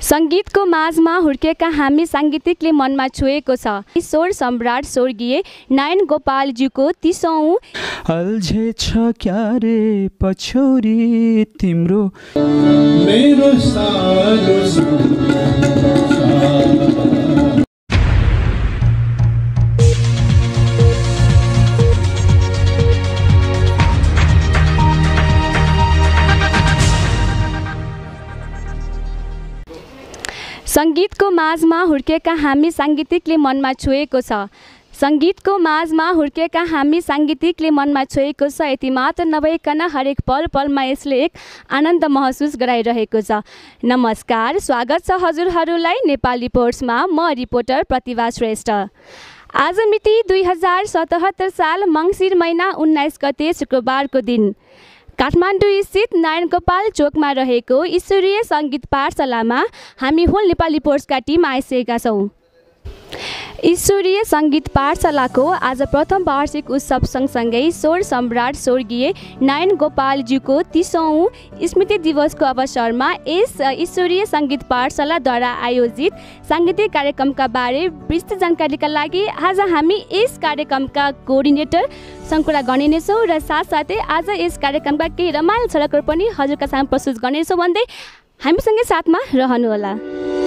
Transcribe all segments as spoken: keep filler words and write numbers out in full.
सङ्गीतको माझमा हुर्केका हामी साङ्गीतिकले मनमा छुएको छ। ईश्वर सम्राट स्वर्गीय नारायण गोपालज्यूको तीसौँ अल्झेछ क्यारे पछौरी तिम्रो मेरो सानो सङ्गीतको माझमा हुर्केका हामी साङ्गीतिकले मनमा छुएको छ। सङ्गीतको माझमा हुर्केका हामी साङ्गीतिकले मनमा छोएको छ। यति मात्र नभइकन हरेक पल पलमा यसले एक आनन्द महसुस गराइरहेको छ। नमस्कार, स्वागत छ हजुरहरूलाई नेपाली रिपोर्ट्समा। म रिपोर्टर प्रतिभा श्रेष्ठ। आज मिति दुई हजार सतहत्तर साल मङ्सिर महिना उन्नाइस गते शुक्रबारको दिन काठमाडौँ स्थित नारायण गोपाल चोकमा रहेको ईश्वरीय सङ्गीत पाठशालामा हामी होल नेपाली रिपोर्ट्सका टिम आइसकेका छौँ। ईश्वरीय सङ्गीत पाठशालाको आज प्रथम वार्षिक उत्सव सँगसँगै ईश्वर सम्राट स्वर्गीय नारायण गोपालज्यूको तीसौँ स्मृति दिवसको अवसरमा यस ईश्वरीय सङ्गीत पाठशालाद्वारा आयोजित साङ्गीतिक कार्यक्रमका बारे विस्तृत जानकारीका लागि आज हामी यस कार्यक्रमका कोअर्डिनेटर सँग कुरा गर्नेछौँ र साथसाथै आज यस कार्यक्रमका केही रमाइलो झलकहरू पनि हजुरका सामु प्रस्तुत गर्नेछौँ भन्दै हामीसँगै साथमा रहनुहोला।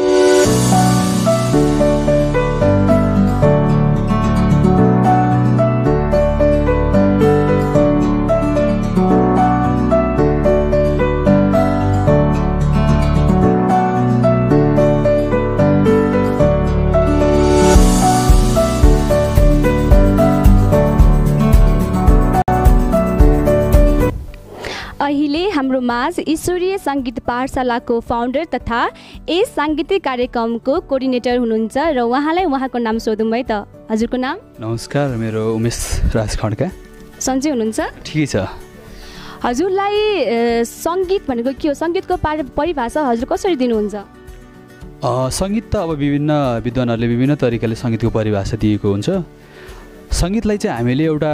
अहिले हाम्रो माझ ईश्वरीय सङ्गीत पाठशालाको फाउन्डर तथा यस साङ्गीतिक कार्यक्रमको कोअर्डिनेटर हुनुहुन्छ र उहाँलाई उहाँको नाम सोधौँ है त। हजुरको नाम? नमस्कार, मेरो उमेश राज खड्का। सन्चै हुनुहुन्छ? ठिकै छ। हजुरलाई सङ्गीत भनेको के हो, सङ्गीतको परिभाषा हजुर कसरी दिनुहुन्छ? सङ्गीत त अब विभिन्न विद्वानहरूले विभिन्न तरिकाले सङ्गीतको परिभाषा दिएको हुन्छ। सङ्गीतलाई चाहिँ हामीले एउटा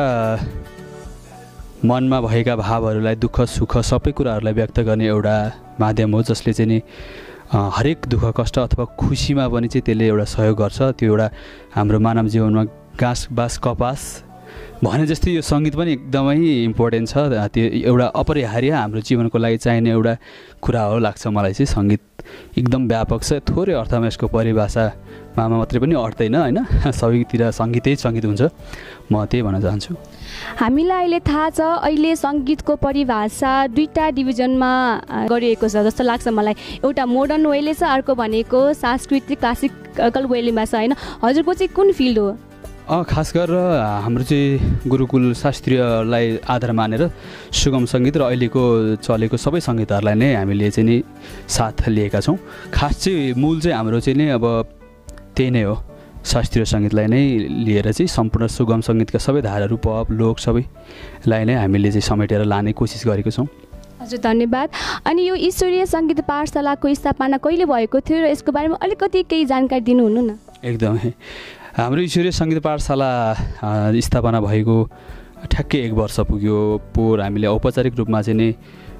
मनमा भएका भावहरूलाई, दुःख सुख सबै कुराहरूलाई व्यक्त गर्ने एउटा माध्यम हो, जसले चाहिँ नि हरेक दुःख कष्ट अथवा खुसीमा पनि चाहिँ त्यसले एउटा सहयोग गर्छ। त्यो एउटा हाम्रो मानव जीवनमा घाँस बाँस कपास भने जस्तै यो सङ्गीत पनि एकदमै इम्पोर्टेन्ट छ। त्यो एउटा अपरिहार्य हाम्रो जीवनको लागि चाहिने एउटा कुरा हो लाग्छ मलाई चाहिँ। सङ्गीत एकदम व्यापक छ। थोरै अर्थमा यसको परिभाषामा मात्रै पनि अट्दैन होइन, सबैतिर सङ्गीतै सङ्गीत हुन्छ। म त्यही भन्न चाहन्छु। हामीलाई अहिले थाहा छ अहिले सङ्गीतको परिभाषा दुईवटा डिभिजनमा गरिएको छ जस्तो लाग्छ मलाई। एउटा मोडर्न वेले छ, अर्को भनेको सांस्कृतिक क्लासिकल वेलेमा छ होइन। हजुरको चाहिँ कुन फिल्ड हो? खास गरेर हाम्रो चाहिँ गुरुकुल शास्त्रीयलाई आधार मानेर सुगम सङ्गीत र अहिलेको चलेको सबै सङ्गीतहरूलाई नै हामीले चाहिँ नि साथ लिएका छौँ। खास चाहिँ मूल चाहिँ हाम्रो चाहिँ नि अब त्यही नै हो, शास्त्रीय सङ्गीतलाई नै लिएर चाहिँ सम्पूर्ण सुगम सङ्गीतका सबै धाराहरू पप लोक सबैलाई नै हामीले चाहिँ समेटेर लाने कोसिस गरेको छौँ। हजुर धन्यवाद। अनि यो ईश्वरीय सङ्गीत पाठशालाको स्थापना कहिले भएको थियो र यसको बारेमा अलिकति केही जानकारी दिनुहुन्न न? एकदमै, हाम्रो ईश्वरीय सङ्गीत पाठशाला स्थापना भएको ठ्याक्कै एक वर्ष पुग्यो। पोहोर हामीले औपचारिक रूपमा चाहिँ नि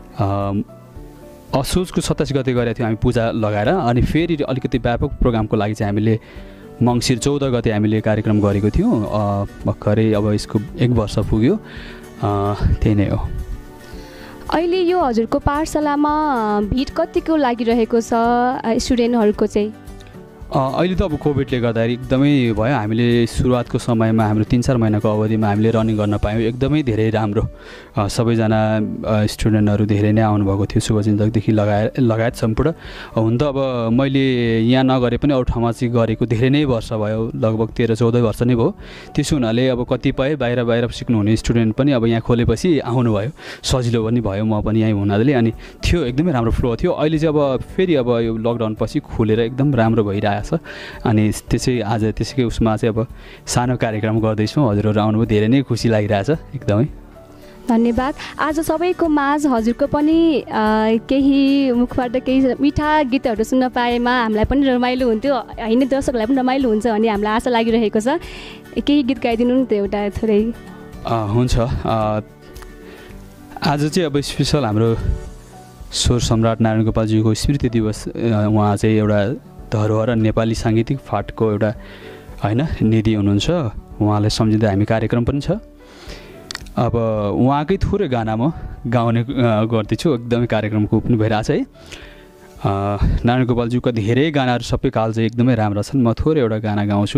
असोजको सत्ताइस गते गरेका थियौँ हामी पूजा लगाएर। अनि फेरि अलिकति व्यापक प्रोग्रामको लागि चाहिँ हामीले मङ्सिर चौध गते हामीले कार्यक्रम गरेको थियौँ। भर्खरै अब यसको एक वर्ष पुग्यो। त्यही नै हो। अहिले यो हजुरको पाठशालामा भिड कतिको लागिरहेको छ स्टुडेन्टहरूको चाहिँ? अहिले त अब कोभिडले गर्दाखेरि एकदमै भयो। हामीले सुरुवातको समयमा हाम्रो तिन चार महिनाको अवधिमा हामीले रनिङ गर्न पायौँ। एकदमै धेरै राम्रो, सबैजना स्टुडेन्टहरू धेरै नै आउनुभएको थियो शुभचिन्तकदेखि लगाएर लगायत सम्पूर्ण। हुन त अब मैले यहाँ नगरे पनि अरू ठाउँमा चाहिँ गरेको धेरै नै वर्ष भयो, लगभग तेह्र चौध वर्ष नै भयो। त्यसो हुनाले अब कतिपय बाहिर बाहिर सिक्नुहुने स्टुडेन्ट पनि अब यहाँ खोलेपछि आउनुभयो, सजिलो पनि भयो म पनि यहीँ हुनाले। अनि थियो एकदमै राम्रो फ्लो थियो। अहिले चाहिँ अब फेरि अब यो लकडाउन पछि खुलेर एकदम राम्रो भइरहेको छ। अनि त्यसै आज त्यसैकै उसमा चाहिँ अब सानो कार्यक्रम गर्दैछौँ। हजुरहरू आउनुभयो, धेरै नै खुसी लागिरहेछ एकदमै। धन्यवाद। आज सबैको माझ हजुरको पनि केही मुखबाट केही मिठा गीतहरू सुन्न पाएमा हामीलाई पनि रमाइलो हुन्थ्यो, होइन दर्शकलाई पनि रमाइलो हुन्छ भन्ने हामीलाई आशा लागिरहेको छ। केही गीत गाइदिनु नि त एउटा थोरै? हुन्छ। आज चाहिँ अब स्पेसल हाम्रो स्वर सम्राट नारायण गोपालज्यूको स्मृति दिवस उहाँ चाहिँ एउटा धरोहर नेपाली साङ्गीतिक फाँटको एउटा होइन निधि हुनुहुन्छ। उहाँलाई सम्झिँदै हामी कार्यक्रम पनि छ। अब उहाँकै थोरै गाना म गाउने गर्दैछु, एकदमै कार्यक्रमको पनि भइरहेछ है। नारायण गोपालज्यूका धेरै गानाहरू सबै काल चाहिँ एकदमै राम्रा छन्। म थोरै एउटा गाना गाउँछु।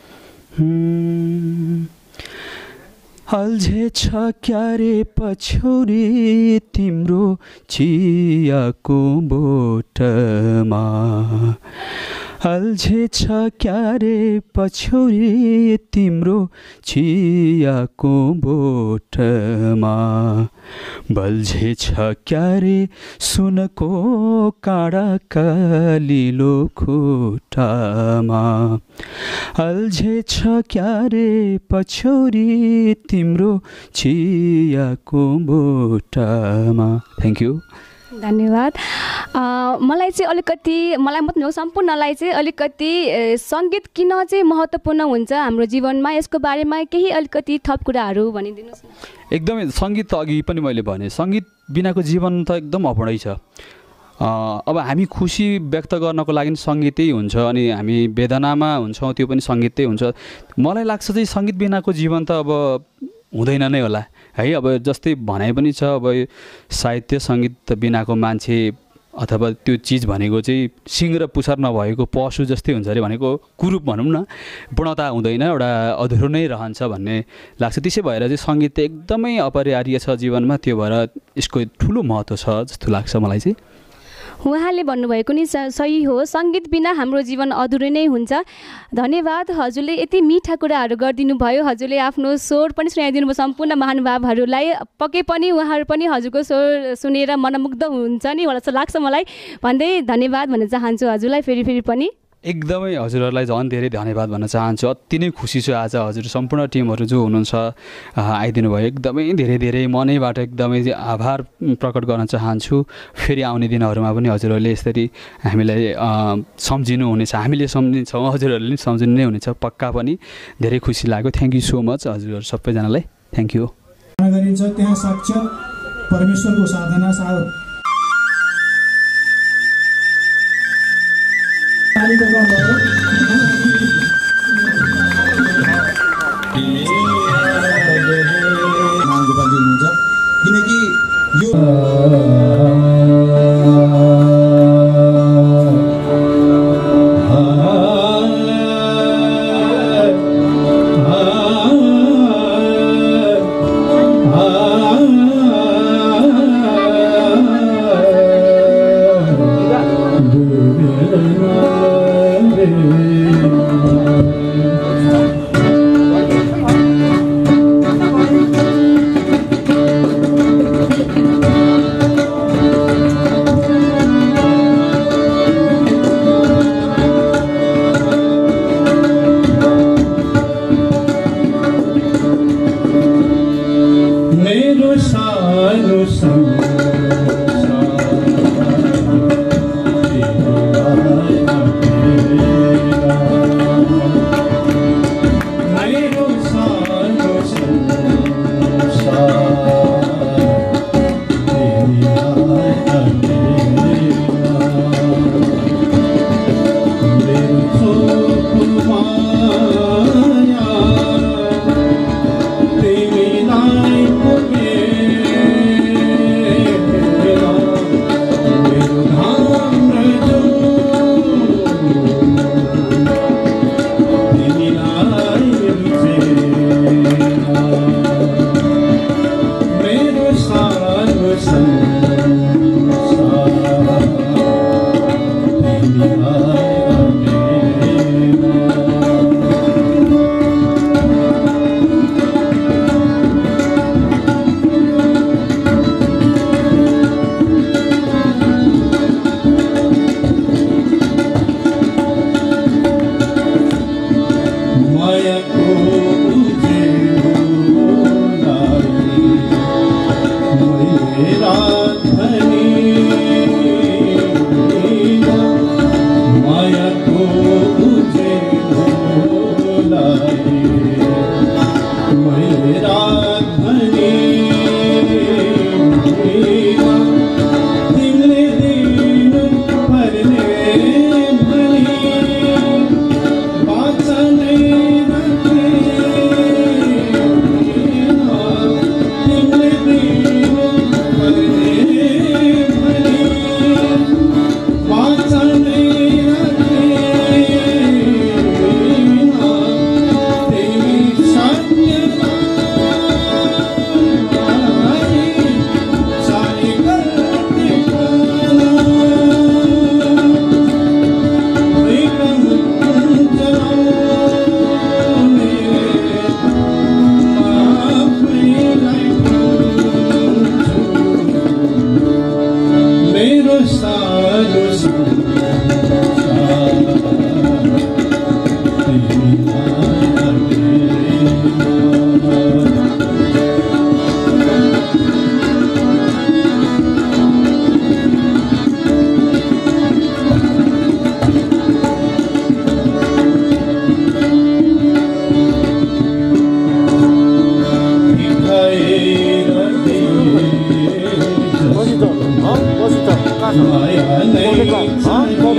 अल्झे छ क्यारे पछौरी तिम्रो चियाको बोटमा, अल्झे छ क्यारे पछौरी तिम्रो चियाको बोटमा, बल्झे छ क्यारे सुनको काँडा कालिलो खुट्टामा, अल्झे छ क्यारे पछौरी तिम्रो चियाको बोटमा। थ्याङ्क यू, धन्यवाद। मलाई चाहिँ अलिकति मलाई मात्रै हो सम्पूर्णलाई चाहिँ अलिकति सङ्गीत किन चाहिँ महत्त्वपूर्ण हुन्छ हाम्रो जीवनमा, यसको बारेमा केही अलिकति थप कुराहरू भनिदिनुहोस् न। एकदमै सङ्गीत त अघि पनि मैले भने, सङ्गीत बिनाको जीवन त एकदम अपूर्णै छ। अब हामी खुसी व्यक्त गर्नको लागि सङ्गीतै हुन्छ, अनि हामी वेदनामा हुन्छौँ त्यो पनि सङ्गीतै हुन्छ। मलाई लाग्छ चाहिँ सङ्गीत बिनाको जीवन त अब हुँदैन नै होला है। अब जस्तै भनाइ पनि छ, अब साहित्य सङ्गीत बिनाको मान्छे अथवा त्यो चिज भनेको चाहिँ सिङ र पुछार नभएको पशु जस्तै हुन्छ अरे भनेको कुरूप भनौँ न, पूर्णता हुँदैन, एउटा अधुरो नै रहन्छ भन्ने लाग्छ। त्यसै भएर चाहिँ सङ्गीत एकदमै अपरिहार्य छ जीवनमा, त्यो भएर यसको ठुलो महत्त्व छ जस्तो लाग्छ मलाई चाहिँ। उहाँले भन्नुभएको नि सही हो, सङ्गीत बिना हाम्रो जीवन अधुरै नै हुन्छ। धन्यवाद, हजुरले यति मिठा कुराहरू गरिदिनु भयो। हजुरले आफ्नो स्वर पनि सुनाइदिनु भयो सम्पूर्ण महानुभावहरूलाई। पक्कै पनि उहाँहरू पनि हजुरको स्वर सुनेर मनमुग्ध हुन्छ नि होला जस्तो लाग्छ मलाई भन्दै धन्यवाद भन्न चाहन्छु हजुरलाई फेरि फेरि पनि। एकदमै हजुरहरूलाई झन् धेरै धन्यवाद भन्न चाहन्छु। अति नै खुसी छु आज हजुर सम्पूर्ण टिमहरू जो हुनुहुन्छ आइदिनु भयो, एकदमै धेरै धेरै मनैबाट एकदमै आभार प्रकट गर्न चाहन्छु। फेरि आउने दिनहरूमा पनि हजुरहरूले यसरी हामीलाई सम्झिनु हुनेछ, हामीले सम्झिन्छौँ, हजुरहरूले पनि सम्झिनु नै हुनेछ पक्का पनि। धेरै खुसी लाग्यो। थ्याङ्क यू सो मच हजुरहरू सबैजनालाई, थ्याङ्क यू। गरिन्छ त्यहाँ साक्ष्य परमेश्वरको साधना सा किनकि यो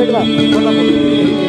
साइडमा